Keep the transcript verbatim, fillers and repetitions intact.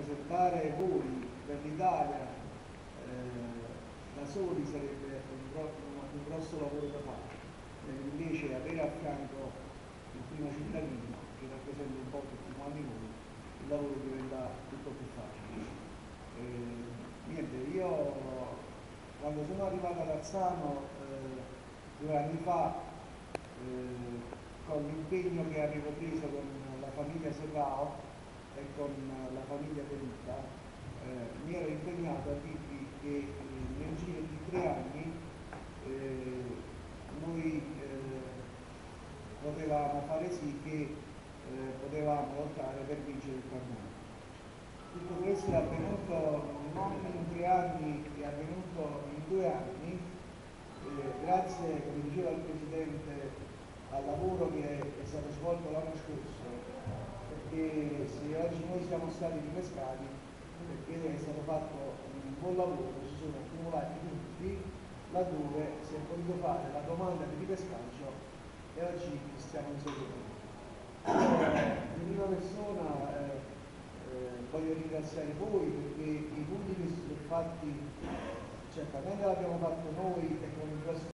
rappresentare voi per l'Italia eh, da soli sarebbe un, gro un grosso lavoro da fare, e invece avere a fianco il primo cittadino che rappresenta un po' tutti quanti noi, il lavoro diventa tutto più facile. Eh, niente, io quando sono arrivato ad Azzano eh, due anni fa, eh, con l'impegno che avevo preso con la famiglia Serrao e con la famiglia Tenuta, eh, mi ero impegnato a dirvi che eh, nel giro di tre anni eh, noi eh, potevamo fare sì che eh, potevamo lottare per vincere il torneo. Tutto questo è avvenuto non in tre anni, è avvenuto in due anni, eh, grazie, come diceva il Presidente, al lavoro che è stato svolto l'anno scorso, perché se oggi noi siamo stati ripescati, perché è stato fatto un buon lavoro, si sono accumulati punti laddove si è potuto fare la domanda di ripescaggio e oggi stiamo inseguendo. In prima persona eh, eh, voglio ringraziare voi perché i punti che si sono fatti certamente l'abbiamo fatto noi e con il